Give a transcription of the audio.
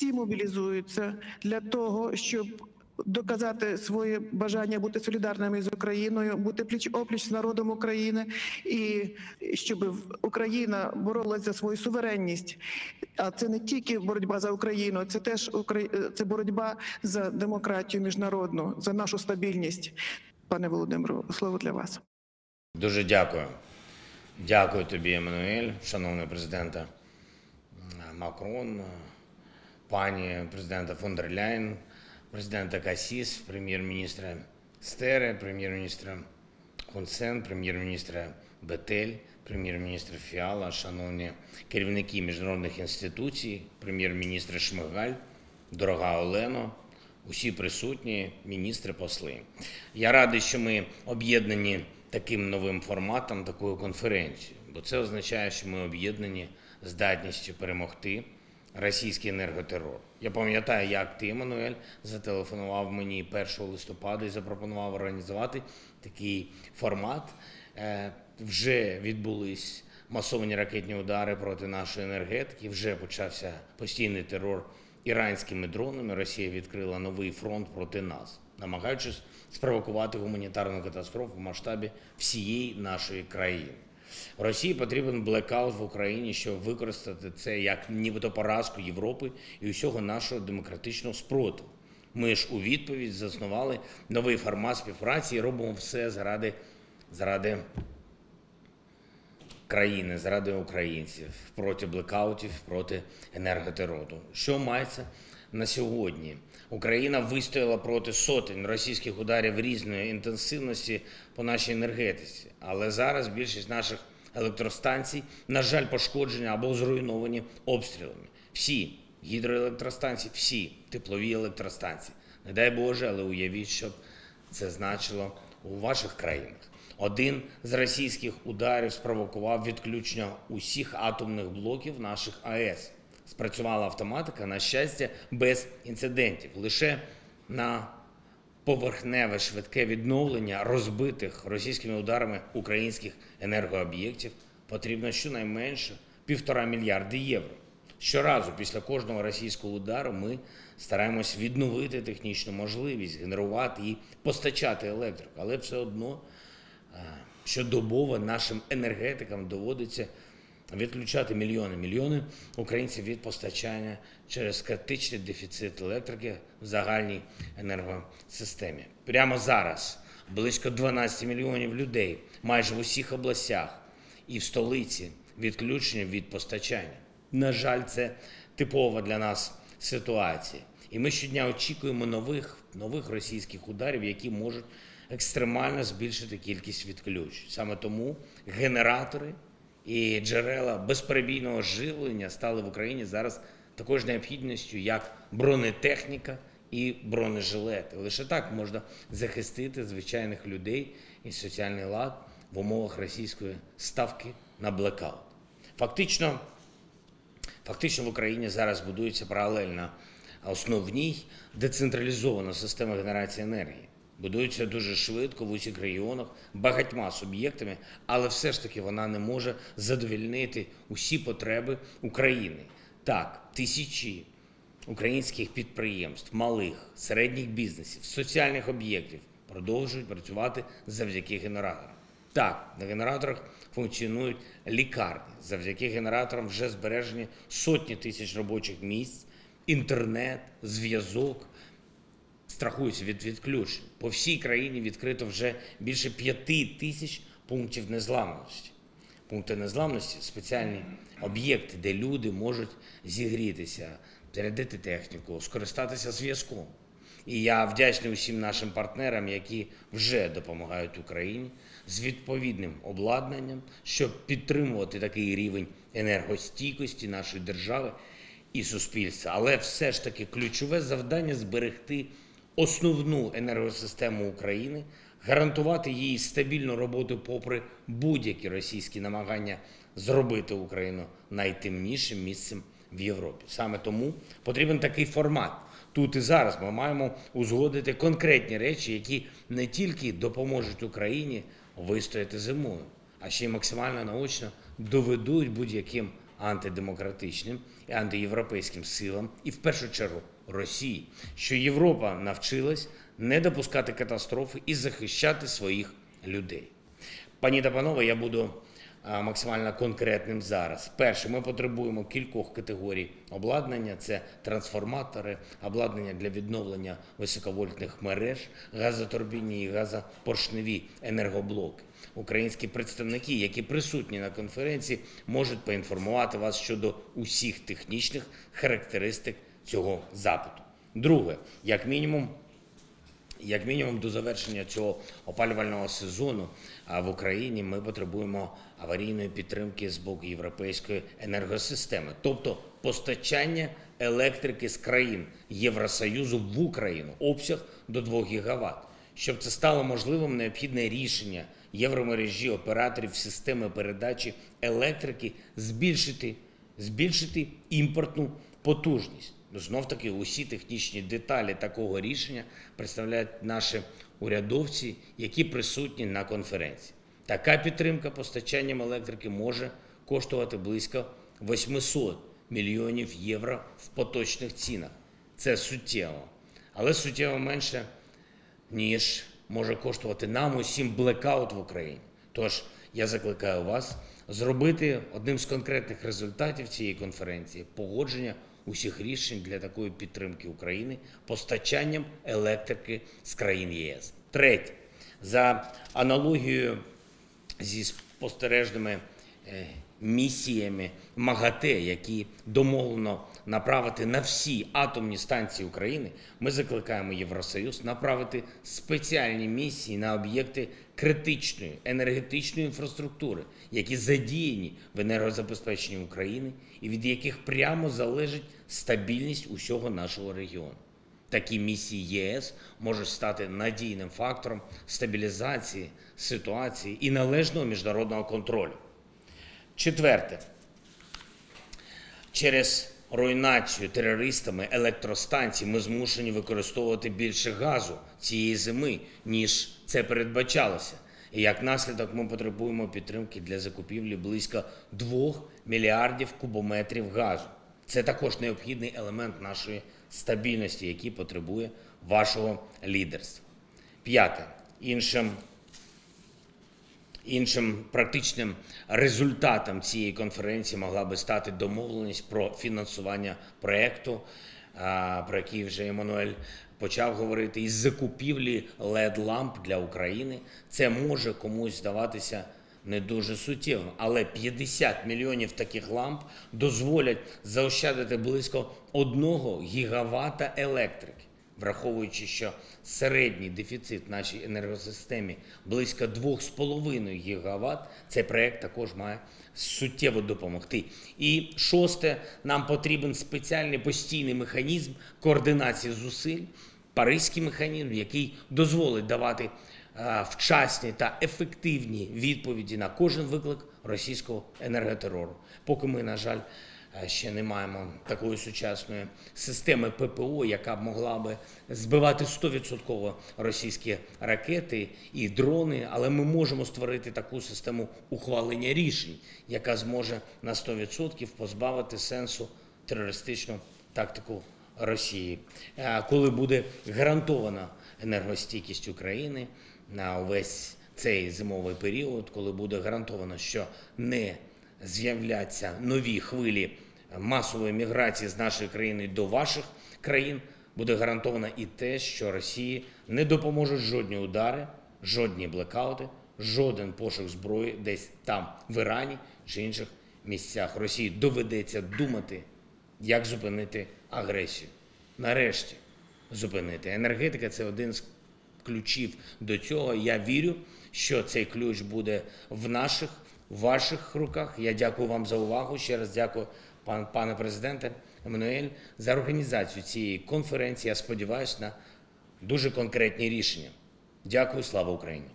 всі мобілізуються для того, щоб доказати своє бажання бути солідарними з Україною, бути пліч-опліч з народом України, і щоб Україна боролася за свою суверенність. А це не тільки боротьба за Україну, це теж це боротьба за демократію міжнародну, за нашу стабільність. Пане Володимиру, слово для вас. Дуже дякую. Дякую тобі, Еммануель, шановний президента Макрон, пані президента фон дер Ляєн, президента Касіс, прем'єр-міністра Стере, прем'єр-міністра Хун Сен, прем'єр-міністра Бетель, прем'єр-міністра Фіала, шановні керівники міжнародних інституцій, прем'єр-міністр Шмигаль, дорога Олено, усі присутні, міністри, посли. Я радий, що ми об'єднані таким новим форматом, такою конференцією, бо це означає, що ми об'єднані здатністю перемогти російський енерготерор. Я пам'ятаю, як ти, Еммануель, зателефонував мені 1 листопада і запропонував організувати такий формат. Вже відбулись масовані ракетні удари проти нашої енергетики, вже почався постійний терор іранськими дронами. Росія відкрила новий фронт проти нас, намагаючись спровокувати гуманітарну катастрофу в масштабі всієї нашої країни. Росії потрібен блекаут в Україні, щоб використати це як нібито поразку Європи і усього нашого демократичного спротиву. Ми ж у відповідь заснували новий формат співпраці і робимо все заради країни, заради українців, проти блекаутів, проти енерготерору. Що мається на сьогодні? Україна вистояла проти сотень російських ударів різної інтенсивності по нашій енергетиці. Але зараз більшість наших електростанцій, на жаль, пошкоджені або зруйновані обстрілами. Всі гідроелектростанції, всі теплові електростанції. Не дай Боже, але уявіть, що це значило у ваших країнах. Один з російських ударів спровокував відключення усіх атомних блоків наших АЕС. Спрацювала автоматика, на щастя, без інцидентів. Лише на поверхневе швидке відновлення розбитих російськими ударами українських енергооб'єктів потрібно щонайменше 1,5 мільярда євро. Щоразу після кожного російського удару ми стараємось відновити технічну можливість, генерувати і постачати електрику. Але все одно щодобово нашим енергетикам доводиться відключати мільйони українців від постачання через критичний дефіцит електрики в загальній енергосистемі. Прямо зараз близько 12 мільйонів людей майже в усіх областях і в столиці відключені від постачання. На жаль, це типова для нас ситуація. І ми щодня очікуємо нових російських ударів, які можуть екстремально збільшити кількість відключень. Саме тому генератори і джерела безперебійного живлення стали в Україні зараз також необхідністю, як бронетехніка і бронежилети. Лише так можна захистити звичайних людей і соціальний лад в умовах російської ставки на блекаут. Фактично в Україні зараз будується паралельно основній децентралізована система генерації енергії. Будується дуже швидко в усіх регіонах, багатьма суб'єктами, але все ж таки вона не може задовольнити усі потреби України. Так, тисячі українських підприємств, малих, середніх бізнесів, соціальних об'єктів продовжують працювати завдяки генераторам. Так, на генераторах функціонують лікарні. Завдяки генераторам вже збережені сотні тисяч робочих місць, інтернет, зв'язок. Страхуються від відключень. По всій країні відкрито вже більше 5 тисяч пунктів незламності. Пункти незламності – спеціальні об'єкти, де люди можуть зігрітися, зарядити техніку, скористатися зв'язком. І я вдячний усім нашим партнерам, які вже допомагають Україні з відповідним обладнанням, щоб підтримувати такий рівень енергостійкості нашої держави і суспільства. Але все ж таки ключове завдання – зберегти основну енергосистему України, гарантувати її стабільну роботу попри будь-які російські намагання зробити Україну найтемнішим місцем в Європі. Саме тому потрібен такий формат. Тут і зараз ми маємо узгодити конкретні речі, які не тільки допоможуть Україні вистояти зимою, а ще й максимально наочно доведуть будь-яким антидемократичним і антиєвропейським силам, і в першу чергу Росії, що Європа навчилась не допускати катастрофи і захищати своїх людей. Пані та панове, я буду максимально конкретним зараз. Перше, ми потребуємо кількох категорій обладнання. Це трансформатори, обладнання для відновлення високовольтних мереж, газотурбінні і газопоршневі енергоблоки. Українські представники, які присутні на конференції, можуть поінформувати вас щодо усіх технічних характеристик цього запиту. Друге, як мінімум до завершення цього опалювального сезону в Україні ми потребуємо аварійної підтримки з боку європейської енергосистеми, тобто постачання електрики з країн Євросоюзу в Україну, обсяг до 2 ГВт. Щоб це стало можливим, необхідне рішення євромережі операторів системи передачі електрики збільшити імпортну потужність. Знов-таки, усі технічні деталі такого рішення представляють наші урядовці, які присутні на конференції. Така підтримка постачанням електрики може коштувати близько 800 мільйонів євро в поточних цінах. Це суттєво. Але суттєво менше, ніж може коштувати нам усім блекаут в Україні. Тож, я закликаю вас зробити одним з конкретних результатів цієї конференції погодження усіх рішень для такої підтримки України постачанням електрики з країн ЄС. Третє. За аналогією зі спостережними місіями МАГАТЕ, які домовлено направити на всі атомні станції України, ми закликаємо Євросоюз направити спеціальні місії на об'єкти критичної енергетичної інфраструктури, які задіяні в енергозабезпеченні України і від яких прямо залежить стабільність усього нашого регіону. Такі місії ЄС можуть стати надійним фактором стабілізації ситуації і належного міжнародного контролю. Четверте. Через руйнацію терористами електростанцій ми змушені використовувати більше газу цієї зими, ніж це передбачалося. І як наслідок ми потребуємо підтримки для закупівлі близько 2 мільярдів кубометрів газу. Це також необхідний елемент нашої стабільності, який потребує вашого лідерства. П'яте. Іншим практичним результатом цієї конференції могла би стати домовленість про фінансування проєкту, про який вже Еммануель почав говорити, із закупівлі LED-ламп для України. Це може комусь здаватися не дуже суттєвим, але 50 мільйонів таких ламп дозволять заощадити близько 1 гігавата електрики. Враховуючи, що середній дефіцит в нашій енергосистемі близько 2,5 гігават, цей проєкт також має суттєво допомогти. І шосте, нам потрібен спеціальний постійний механізм координації зусиль, Паризький механізм, який дозволить давати вчасні та ефективні відповіді на кожен виклик російського енерготерору. Поки ми, на жаль, ще не маємо такої сучасної системи ППО, яка б могла би збивати 100% російські ракети і дрони, але ми можемо створити таку систему ухвалення рішень, яка зможе на 100% позбавити сенсу терористичну тактику Росії. Коли буде гарантована енергостійкість України на увесь цей зимовий період, коли буде гарантовано, що не з'являться нові хвилі масової міграції з нашої країни до ваших країн, буде гарантовано і те, що Росії не допоможуть жодні удари, жодні блекаути, жоден пошук зброї десь там, в Ірані чи інших місцях. Росії доведеться думати, як зупинити агресію. Нарешті зупинити. Енергетика – це один з ключів до цього. Я вірю, що цей ключ буде в ваших руках. Я дякую вам за увагу. Ще раз дякую, пане президенте Еммануель, за організацію цієї конференції. Я сподіваюся на дуже конкретні рішення. Дякую. Слава Україні!